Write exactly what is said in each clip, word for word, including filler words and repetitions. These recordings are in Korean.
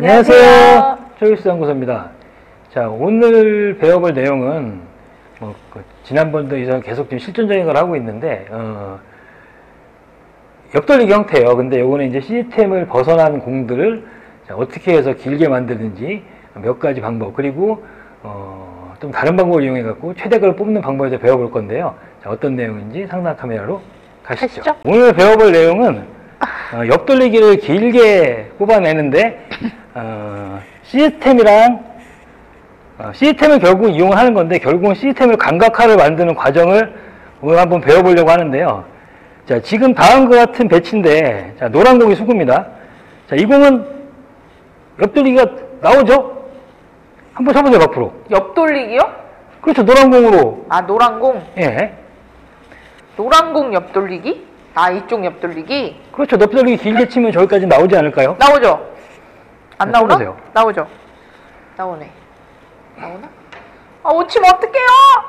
안녕하세요. 초이스 연구소입니다. 자, 오늘 배워볼 내용은 뭐, 그 지난번도 이상 계속 지금 실전적인 걸 하고 있는데 어, 옆돌리기 형태예요. 근데 요거는 이제 시스템을 벗어난 공들을 자, 어떻게 해서 길게 만드는지 몇 가지 방법, 그리고 어, 좀 다른 방법을 이용해 갖고 최대값을 뽑는 방법에 대해 배워볼 건데요. 자, 어떤 내용인지 상단 카메라로 가시죠. 가시죠. 오늘 배워볼 내용은 어, 옆돌리기를 길게 뽑아내는데 어, 시스템이랑 어, 시스템을 결국 이용을 하는 건데 결국은 시스템을 감각화를 만드는 과정을 오늘 한번 배워보려고 하는데요. 자, 지금 다음과 같은 배치인데, 자, 노란 공이 수구입니다. 자, 이 공은 옆돌리기가 나오죠? 한번 쳐보세요, 앞으로. 옆돌리기요? 그렇죠, 노란 공으로. 아, 노란 공? 예. 노란 공 옆돌리기? 아, 이쪽 옆돌리기? 그렇죠, 옆돌리기 길게 치면 저기까지 나오지 않을까요? 나오죠? 안 자, 나오나? 쳐보세요. 나오죠? 나오네. 나오나? 아, 못 치면 어떡해요!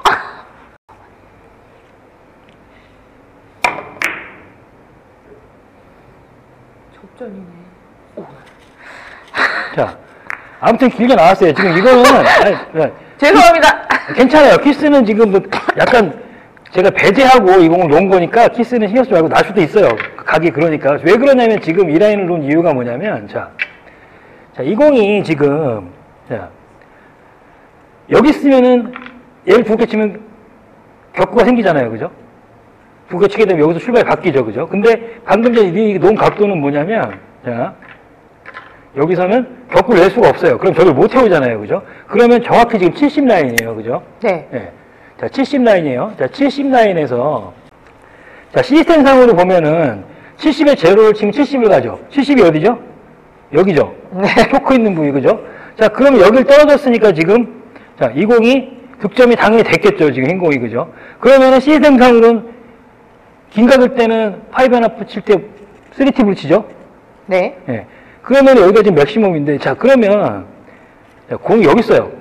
접전이네. 오. 자, 아무튼 길게 나왔어요. 지금 이거는. 아니, 아니, 죄송합니다. 괜찮아요. 키스는 지금 뭐 약간 제가 배제하고 이 공을 놓은 거니까 키스는 신경 쓰지 말고 날 수도 있어요. 각이 그러니까. 왜 그러냐면 지금 이 라인을 놓은 이유가 뭐냐면, 자, 자, 이 공이 지금, 자, 여기 쓰면은 얘를 두 개 치면 격구가 생기잖아요. 그죠? 두 개 치게 되면 여기서 출발이 바뀌죠. 그죠? 근데 방금 전에 이 놓은 각도는 뭐냐면, 자, 여기서는 격구를 낼 수가 없어요. 그럼 저를 못 태우잖아요. 그죠? 그러면 정확히 지금 칠십 라인이에요. 그죠? 네. 네. 자, 칠십 라인이에요. 자, 칠십 라인에서, 자, 시스템상으로 보면은 칠십에 제로를 치면 칠십을 가죠. 칠십이 어디죠? 여기죠? 네. 초크 있는 부위, 그죠? 자, 그러면 여길 떨어졌으니까 지금, 자, 이 공이 득점이 당연히 됐겠죠. 지금 흰 공이, 그죠? 그러면은 시스템상으로는 긴 각일 때는 파이브 앤 하프 칠 때 쓰리 팁을 치죠? 네. 예. 그러면 여기가 지금 맥시멈인데, 자, 그러면, 자, 공이 여기 있어요.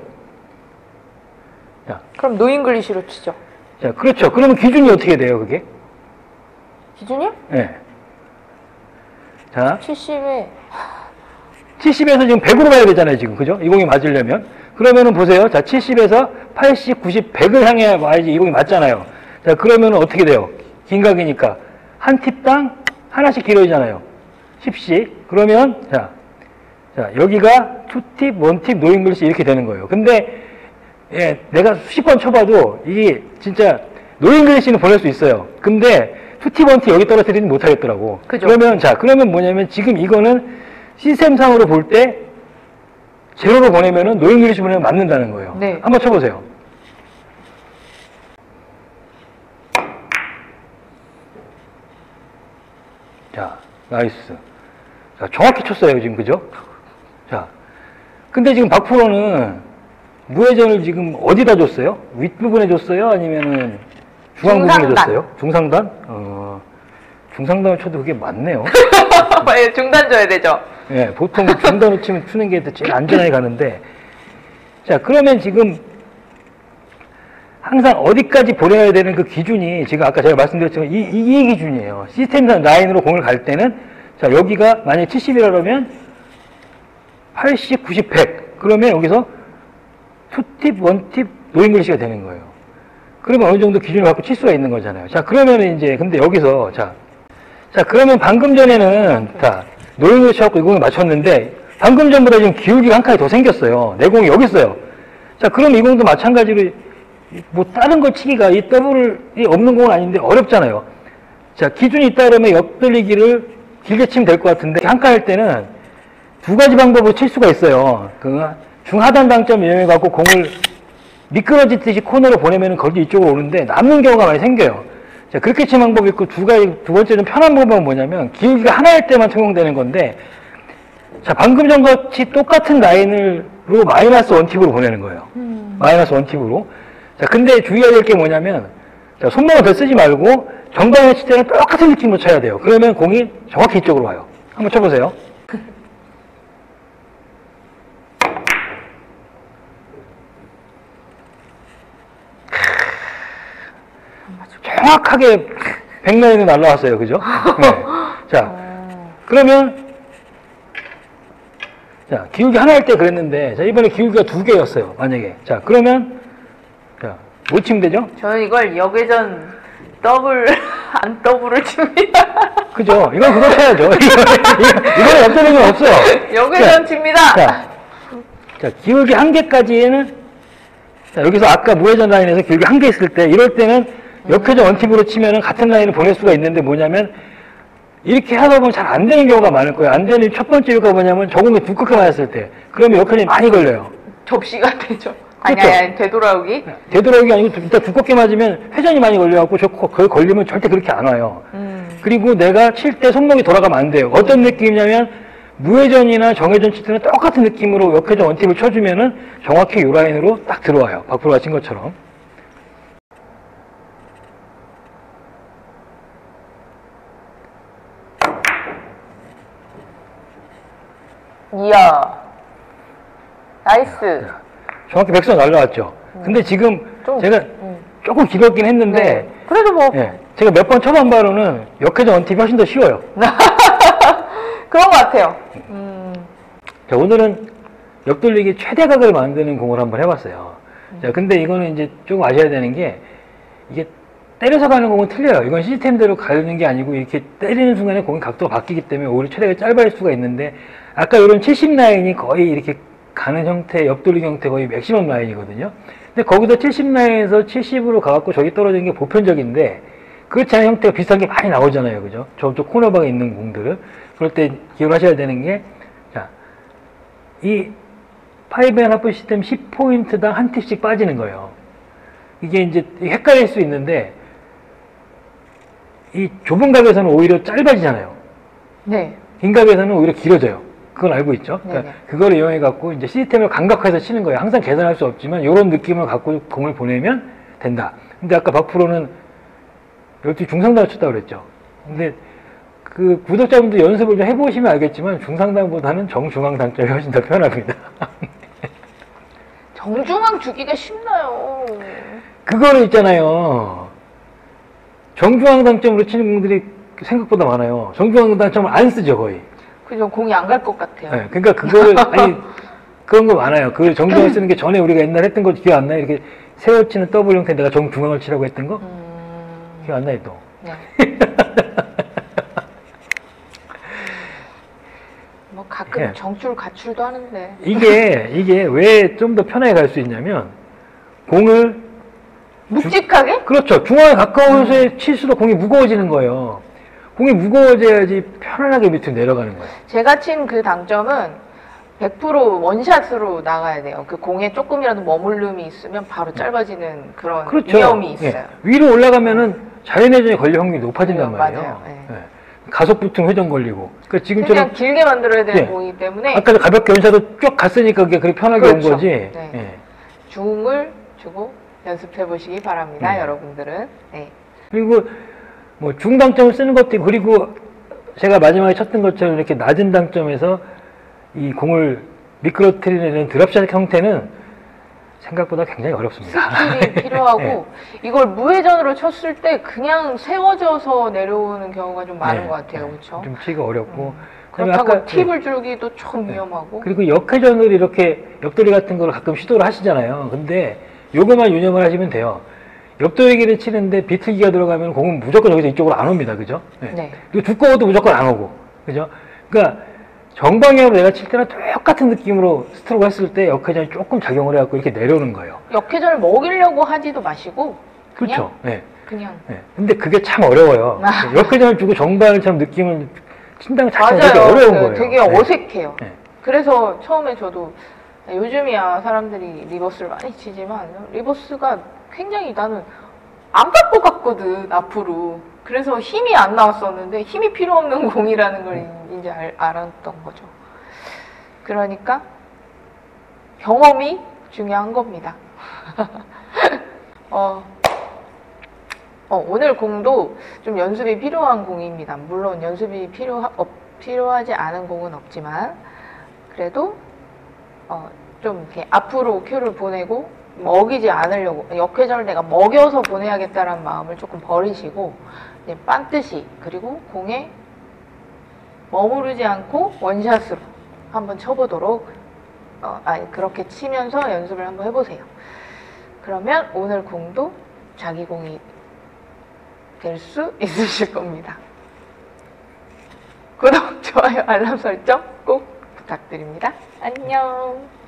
자. 그럼 노잉글리시로 치죠. 자, 그렇죠. 그러면 기준이 어떻게 돼요, 그게? 기준이요? 예. 자. 칠십에. 칠십에서 지금 백으로 가야 되잖아요, 지금. 그죠? 이 공이 맞으려면. 그러면은 보세요. 자, 칠십에서 팔십, 구십, 백을 향해 와야지 이 공이 맞잖아요. 자, 그러면은 어떻게 돼요? 긴 각이니까. 한 팁당 하나씩 길어지잖아요. 십씩. 그러면, 자, 자, 여기가 투 팁, 원 팁, 노잉글리시 이렇게 되는 거예요. 근데, 예, 내가 수십 번 쳐봐도 이게 진짜 노잉글리시는 보낼 수 있어요. 근데 투 팁, 원 팁 여기 떨어뜨리지 못하겠더라고. 그죠. 그러면, 자, 그러면 뭐냐면 지금 이거는 시스템상으로 볼 때 제로로 보내면은 노잉글리시 보내면 맞는다는 거예요. 네. 한번 쳐보세요. 자, 나이스. 자, 정확히 쳤어요, 지금, 그죠? 자, 근데 지금 박 프로는 무회전을 지금 어디다 줬어요? 윗부분에 줬어요? 아니면은 중앙 부분에 중상단. 줬어요? 중상단? 어, 중상단을 쳐도 그게 맞네요. 예, 중단 줘야 되죠. 예, 보통 중단을 치면 추는 게 제일 안전하게 가는데, 자, 그러면 지금 항상 어디까지 보내야 되는 그 기준이 지금 아까 제가 말씀드렸지만 이, 이, 이 기준이에요. 시스템상 라인으로 공을 갈 때는, 자, 여기가 만약에 칠십이라면 팔십, 구십, 백. 그러면 여기서 투 팁, 원 팁, 노잉글리시가 되는 거예요. 그러면 어느 정도 기준을 갖고 칠 수가 있는 거잖아요. 자, 그러면 이제, 근데 여기서, 자, 자, 그러면 방금 전에는, 자, 노잉글리시 갖고 이 공을 맞췄는데, 방금 전보다 지금 기울기가 한 칸이 더 생겼어요. 내 공이 여기 있어요. 자, 그럼 이 공도 마찬가지로, 뭐, 다른 걸 치기가 이 더블이 없는 공은 아닌데 어렵잖아요. 자, 기준이 있다 그러면 옆돌리기를 길게 치면 될 것 같은데, 한 칸 할 때는 두 가지 방법으로 칠 수가 있어요. 그, 중하단 방점 이용해갖고 공을 미끄러지듯이 코너로 보내면 거기 이쪽으로 오는데 남는 경우가 많이 생겨요. 자, 그렇게 치는 방법이 있고, 두 가지, 두 번째 좀 편한 방법은 뭐냐면, 기울기가 하나일 때만 적용되는 건데, 자, 방금 전같이 똑같은 라인으로 마이너스 원 팁으로 보내는 거예요. 음. 마이너스 원 팁으로. 자, 근데 주의해야 될 게 뭐냐면, 자, 손목을 더 쓰지 말고, 정방에 칠 때는 똑같은 느낌으로 쳐야 돼요. 그러면 공이 정확히 이쪽으로 와요. 한번 쳐보세요. 정확하게 백라인으로 날라왔어요. 그죠? 네. 자, 그러면 자, 기울기 하나일 때 그랬는데, 자, 이번에 기울기가 두 개였어요, 만약에. 자, 그러면, 자, 뭐 치면 되죠? 저는 이걸 역회전 더블, 안 더블을 칩니다. 그죠? 이건 그거 쳐야죠. 이거는 옆도리기 없어요. 역회전 자, 칩니다. 자, 자, 기울기 한 개까지는, 자, 여기서 아까 무회전 라인에서 기울기 한 개 있을 때, 이럴 때는 역회전 원팁으로 치면은 같은 라인을 보낼 수가 있는데 뭐냐면, 이렇게 하다 보면 잘 안 되는 경우가 많을 거예요. 안 되는 첫 번째 이유가 뭐냐면 저공이 두껍게 맞았을 때. 그러면 역회전이 많이 걸려요. 접시가 되죠. 아니, 그렇죠. 아니, 아니, 되돌아오기. 되돌아오기 아니고 일단 두껍게 맞으면 회전이 많이 걸려갖고 저 그걸 걸리면 절대 그렇게 안 와요. 음. 그리고 내가 칠 때 손목이 돌아가면 안 돼요. 어떤 느낌이냐면 무회전이나 정회전 칠 때는 똑같은 느낌으로 역회전 원팁을 쳐주면은 정확히 이 라인으로 딱 들어와요. 박프로가 친 것처럼. 이야. 나이스. 정확히 백선 날라왔죠. 근데 지금 좀, 제가 음. 조금 길었긴 했는데 네. 그래도 뭐, 예, 제가 몇 번 쳐본 바로는 역회전 원팁이 훨씬 더 쉬워요. 그런 것 같아요. 음. 자, 오늘은 옆돌리기 최대각을 만드는 공을 한번 해봤어요. 자, 근데 이거는 이제 조금 아셔야 되는 게, 이게 때려서 가는 공은 틀려요. 이건 시스템대로 가는 게 아니고, 이렇게 때리는 순간에 공의 각도가 바뀌기 때문에 오히려 최대가 짧아질 수가 있는데, 아까 이런 칠십 라인이 거의 이렇게 가는 형태, 옆돌리기 형태 거의 맥시멈 라인이거든요. 근데 거기서 칠십 라인에서 칠십으로 가갖고 저기 떨어지는 게 보편적인데, 그렇지 않은 형태가 비슷한 게 많이 나오잖아요. 그죠? 저쪽 코너방에 있는 공들을. 그럴 때 기억하셔야 되는 게, 자, 이 파이브 앤 하프 시스템 십 포인트당 한 팁씩 빠지는 거예요. 이게 이제 헷갈릴 수 있는데, 이 좁은 각에서는 오히려 짧아지잖아요. 네. 긴 각에서는 오히려 길어져요. 그건 알고 있죠? 그러니까 네네. 그거를 이용해갖고 이제 시스템을 감각화해서 치는 거예요. 항상 계산할 수 없지만, 이런 느낌을 갖고 공을 보내면 된다. 근데 아까 박프로는 열두 중상단을 쳤다고 그랬죠. 근데 그 구독자분들 연습을 좀 해보시면 알겠지만, 중상단보다는 정중앙 당점이 훨씬 더 편합니다. 정중앙 주기가 쉽나요? 그거는 있잖아요. 정중앙 당점으로 치는 공들이 생각보다 많아요. 정중앙 당점을 안 쓰죠, 거의. 그죠, 공이 안 갈 것 같아요. 네, 그러니까 그거를, 아니, 그런 거 많아요. 그 정중앙 쓰는 게 전에 우리가 옛날에 했던 거 기억 안 나요? 이렇게 세워 치는 더블 형태 내가 정중앙을 치라고 했던 거? 음... 기억 안 나요, 또? 네. 뭐 가끔 예. 정줄 가출도 하는데. 이게, 이게 왜 좀 더 편하게 갈 수 있냐면, 공을, 묵직하게? 그렇죠. 중앙에 가까워서 칠수록 공이 무거워지는 거예요. 공이 무거워져야지 편안하게 밑으로 내려가는 거예요. 제가 친 그 당점은 백 퍼센트 원샷으로 나가야 돼요. 그 공에 조금이라도 머물름이 있으면 바로 짧아지는 그런 그렇죠. 위험이 있어요. 예. 위로 올라가면은 자연회전에 걸릴 확률이 높아진단 네, 말이에요. 맞아요. 예. 예. 가속 붙으면 회전 걸리고. 그러니까 지금처럼 그냥 길게 만들어야 되는 예. 공이기 때문에 아까 가볍게 연사도 쭉 갔으니까 그게 그렇게 편하게 그렇죠. 온 거지. 네. 예. 중을 주고 연습해 보시기 바랍니다, 네. 여러분들은. 네. 그리고 뭐 중당점을 쓰는 것도 있고, 그리고 제가 마지막에 쳤던 것처럼 이렇게 낮은 당점에서 이 공을 미끄러뜨리는 드랍샷 형태는 생각보다 굉장히 어렵습니다. 스킬이 필요하고 네. 이걸 무회전으로 쳤을 때 그냥 세워져서 내려오는 경우가 좀 많은 네. 것 같아요, 그렇죠? 좀 치기가 어렵고. 그다음에 그렇다고 아까- 팁을 주기도 좀 위험하고. 그리고 역회전을 이렇게 옆돌이 같은 걸 가끔 시도를 하시잖아요. 근데 요것만 유념을 하시면 돼요. 옆돌리기를 치는데 비틀기가 들어가면 공은 무조건 여기서 이쪽으로 안 옵니다. 그죠? 네. 네. 그리고 두꺼워도 무조건 안 오고. 그죠? 그러니까 정방향으로 내가 칠 때는 똑같은 느낌으로 스트로크 했을 때 역회전이 조금 작용을 해갖고 이렇게 내려오는 거예요. 역회전을 먹이려고 하지도 마시고 그냥 그렇죠? 네. 그냥 네. 근데 그게 참 어려워요. 아. 역회전을 주고 정방을처럼 느낌을 친다는 자체가 되게 맞아요. 어려운 그 거예요. 되게 네. 어색해요. 네. 그래서 처음에 저도 요즘이야 사람들이 리버스를 많이 치지만 리버스가 굉장히 나는 안 갈 것 같거든 앞으로. 그래서 힘이 안 나왔었는데 힘이 필요 없는 공이라는 걸 이제 알, 알았던 거죠. 그러니까 경험이 중요한 겁니다. 어, 어, 오늘 공도 좀 연습이 필요한 공입니다. 물론 연습이 필요, 어, 필요하지 않은 공은 없지만 그래도 어, 좀 이렇게 앞으로 큐를 보내고 먹이지 않으려고 역회전을 내가 먹여서 보내야겠다는 마음을 조금 버리시고 이제 반드시 그리고 공에 머무르지 않고 원샷으로 한번 쳐보도록 어, 아니 그렇게 치면서 연습을 한번 해보세요. 그러면 오늘 공도 자기 공이 될 수 있으실 겁니다. 구독, 좋아요, 알람 설정 꼭 부탁드립니다. 안녕.